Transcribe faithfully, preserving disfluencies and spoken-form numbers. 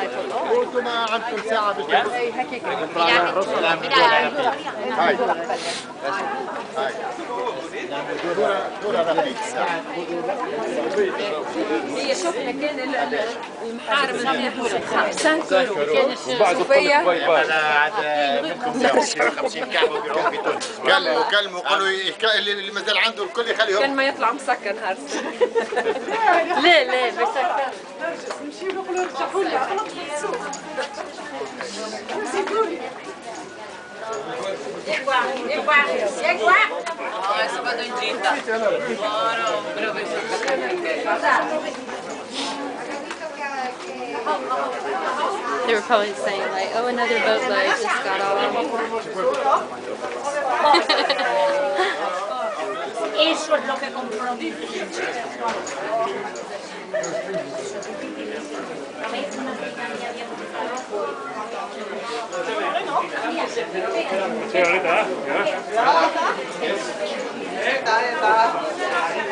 وانتم ما عندكم ساعة بالجو. يعني هاي هاي دورة رهيب الساعة. هي شفنا كان المحارم خمسة صوفيا أنا عاد منكم ياخذ خمسين كعبة ويبيعوهم في تونس. كلموا كلموا قالوا اللي مازال عنده الكل يخليهم. كان ما يطلع مسكن هرس. لا لا مسكن. نمشيو نقولوا رجعوا لنا غلط في السوق. زيدوني. Igual, igual, igual. Ah, essa badandita. Bora, bora ver se They were probably saying like, oh, another boat load just got off. Eso es lo que compró. Sí, ahorita, ¿ya?